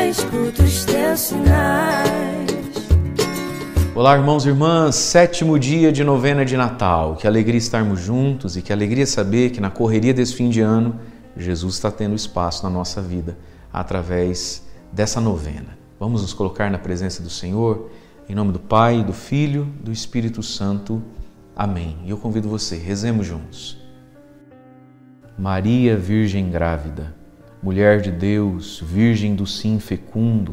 escuto os teus sinais. Olá, irmãos e irmãs, 7º dia de novena de Natal. Que alegria estarmos juntos e que alegria saber que na correria desse fim de ano, Jesus está tendo espaço na nossa vida através dessa novena. Vamos nos colocar na presença do Senhor, em nome do Pai, do Filho, do Espírito Santo. Amém. E eu convido você, rezemos juntos. Maria, Virgem grávida, mulher de Deus, Virgem do sim fecundo,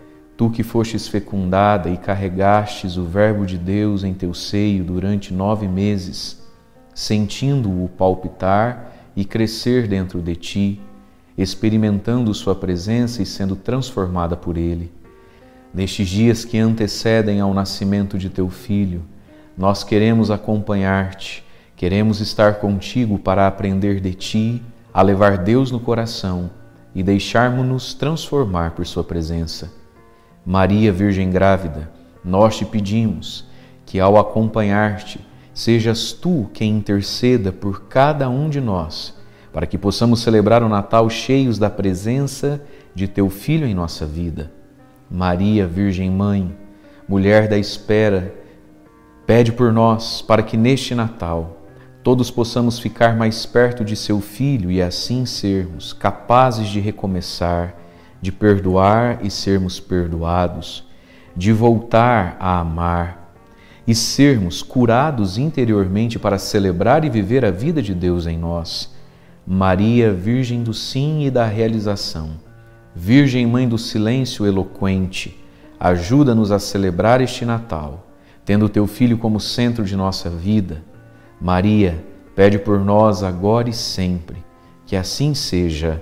tu que fostes fecundada e carregastes o Verbo de Deus em teu seio durante 9 meses, sentindo-o palpitar e crescer dentro de ti, experimentando sua presença e sendo transformada por ele. Nestes dias que antecedem ao nascimento de teu Filho, nós queremos acompanhar-te, queremos estar contigo para aprender de ti, a levar Deus no coração e deixarmos-nos transformar por sua presença. Maria, Virgem grávida, nós te pedimos que ao acompanhar-te, sejas tu quem interceda por cada um de nós, para que possamos celebrar o Natal cheios da presença de teu Filho em nossa vida. Maria, Virgem Mãe, mulher da espera, pede por nós para que neste Natal todos possamos ficar mais perto de seu Filho e assim sermos capazes de recomeçar, de perdoar e sermos perdoados, de voltar a amar e sermos curados interiormente para celebrar e viver a vida de Deus em nós. Maria, Virgem do sim e da realização, Virgem Mãe do silêncio eloquente, ajuda-nos a celebrar este Natal, tendo teu Filho como centro de nossa vida. Maria, pede por nós agora e sempre, que assim seja.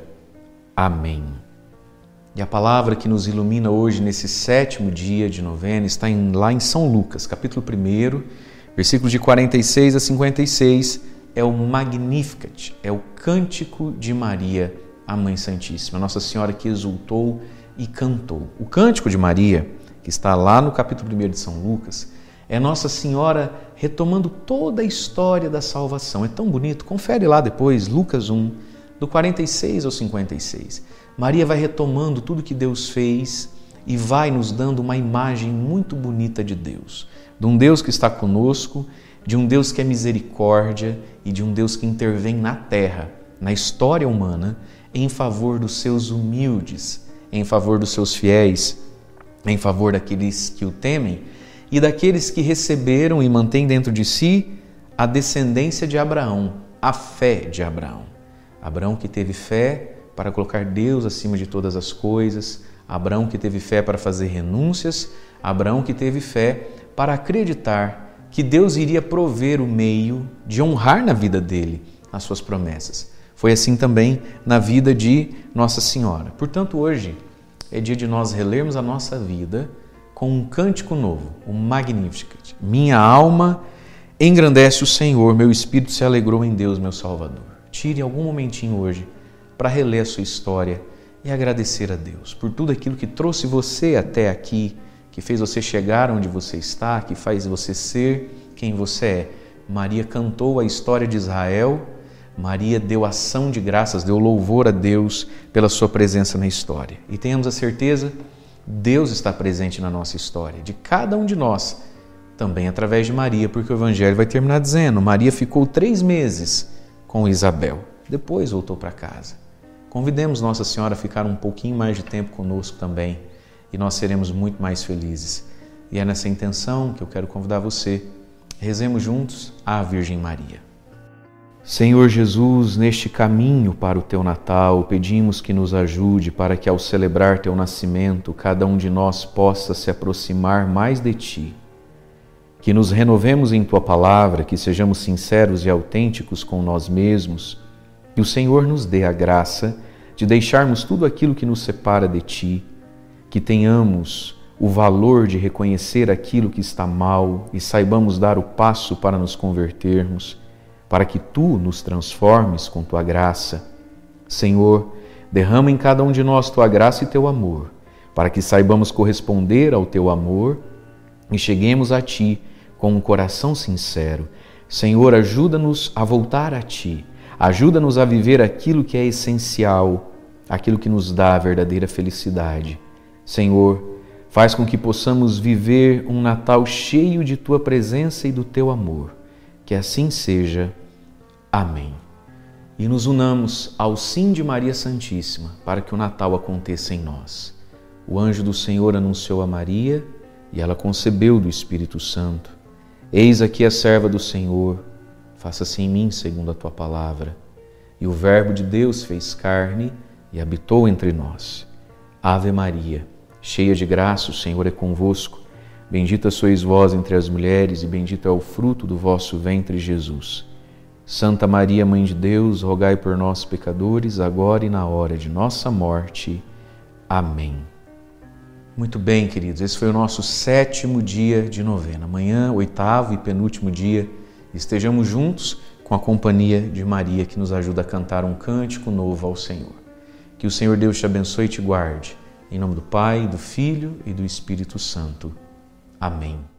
Amém. E a palavra que nos ilumina hoje nesse 7º dia de novena está lá em São Lucas, capítulo 1, versículos de 46 a 56, é o Magnificat, é o Cântico de Maria, a Mãe Santíssima, Nossa Senhora que exultou e cantou. O Cântico de Maria, que está lá no capítulo 1 de São Lucas, é Nossa Senhora retomando toda a história da salvação. É tão bonito, confere lá depois, Lucas 1, do 46 ao 56. Maria vai retomando tudo que Deus fez e vai nos dando uma imagem muito bonita de Deus. De um Deus que está conosco, de um Deus que é misericórdia e de um Deus que intervém na terra, na história humana, em favor dos seus humildes, em favor dos seus fiéis, em favor daqueles que o temem e daqueles que receberam e mantêm dentro de si a descendência de Abraão, a fé de Abraão. Abraão que teve fé para colocar Deus acima de todas as coisas, Abraão que teve fé para fazer renúncias, Abraão que teve fé para acreditar que Deus iria prover o meio de honrar na vida dele as suas promessas. Foi assim também na vida de Nossa Senhora. Portanto, hoje é dia de nós relermos a nossa vida com um cântico novo, o Magnificat. Minha alma engrandece o Senhor, meu espírito se alegrou em Deus, meu Salvador. Tire algum momentinho hoje para reler a sua história e agradecer a Deus por tudo aquilo que trouxe você até aqui, que fez você chegar onde você está, que faz você ser quem você é. Maria cantou a história de Israel, Maria deu ação de graças, deu louvor a Deus pela sua presença na história. E tenhamos a certeza, Deus está presente na nossa história, de cada um de nós, também através de Maria, porque o Evangelho vai terminar dizendo, Maria ficou 3 meses com Isabel, depois voltou para casa. Convidemos Nossa Senhora a ficar um pouquinho mais de tempo conosco também e nós seremos muito mais felizes. E é nessa intenção que eu quero convidar você. Rezemos juntos à Virgem Maria. Senhor Jesus, neste caminho para o Teu Natal, pedimos que nos ajude para que ao celebrar Teu nascimento, cada um de nós possa se aproximar mais de Ti. Que nos renovemos em Tua Palavra, que sejamos sinceros e autênticos com nós mesmos, que o Senhor nos dê a graça de deixarmos tudo aquilo que nos separa de Ti, que tenhamos o valor de reconhecer aquilo que está mal e saibamos dar o passo para nos convertermos, para que Tu nos transformes com Tua graça. Senhor, derrama em cada um de nós Tua graça e Teu amor, para que saibamos corresponder ao Teu amor e cheguemos a Ti com um coração sincero. Senhor, ajuda-nos a voltar a Ti, ajuda-nos a viver aquilo que é essencial, aquilo que nos dá a verdadeira felicidade. Senhor, faz com que possamos viver um Natal cheio de Tua presença e do Teu amor. Que assim seja. Amém. E nos unamos ao sim de Maria Santíssima para que o Natal aconteça em nós. O anjo do Senhor anunciou a Maria e ela concebeu do Espírito Santo. Eis aqui a serva do Senhor, faça-se em mim segundo a Tua palavra. E o Verbo de Deus fez carne e habitou entre nós. Ave Maria, cheia de graça, o Senhor é convosco. Bendita sois vós entre as mulheres e bendito é o fruto do vosso ventre, Jesus. Santa Maria, Mãe de Deus, rogai por nós, pecadores, agora e na hora de nossa morte. Amém. Muito bem, queridos, esse foi o nosso 7º dia de novena. Amanhã, 8º e penúltimo dia, estejamos juntos com a companhia de Maria, que nos ajuda a cantar um cântico novo ao Senhor. Que o Senhor Deus te abençoe e te guarde. Em nome do Pai, do Filho e do Espírito Santo. Amém.